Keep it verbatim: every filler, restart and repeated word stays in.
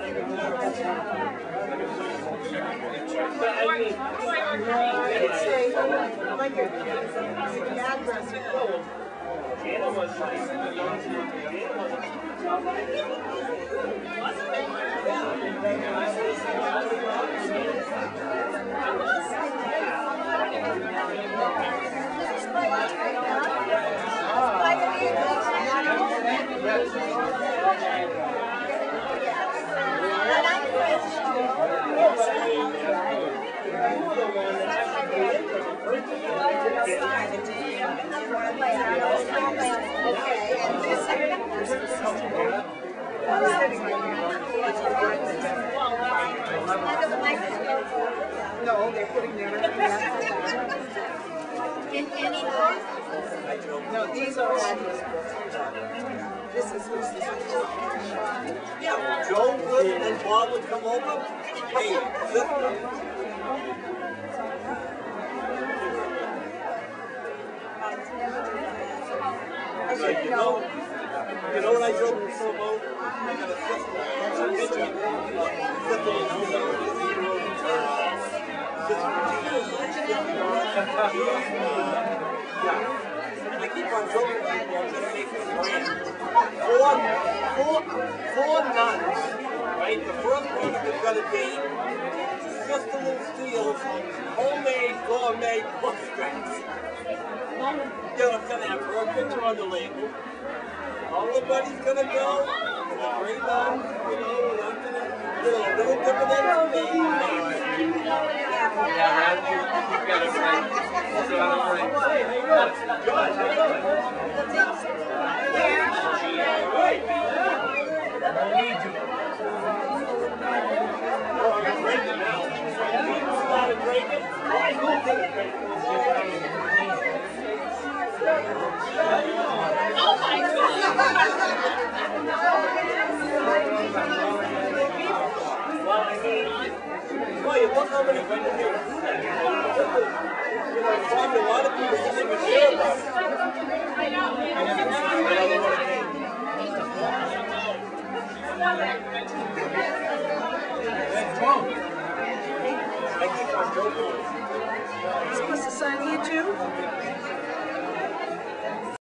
It's a, like a, the address. Anna was like, No, they're putting their in any book. No, these are address books. This is who's this. yeah, Joe would and Bob would come over. Hey, listen. Like, you know, you know what I drove with so low? I got a sister. That's a picture. Sister was home down with the zero and turn. Sister yeah. I keep on joking people, I'm gonna make this grand. Four, four, four nuns, right? The first one is gonna be Sister Lucille's homemade gourmet book straps. You know, it's gonna have her picture on the label. All the buddies gonna go. And the three nuns, you know, and I'm gonna, you know, a little different than me. Yeah, right. You, you've got a friend. You've got a friend. That's good. I need you. Oh, I'm drinking now. People started drinking. I go to the drinking. Oh my God! Well, I mean, well, you look how many women here. You know, probably a lot of people didn't even hear about it. I know. I never know what it is. I keep on joking. You're supposed to sign here too?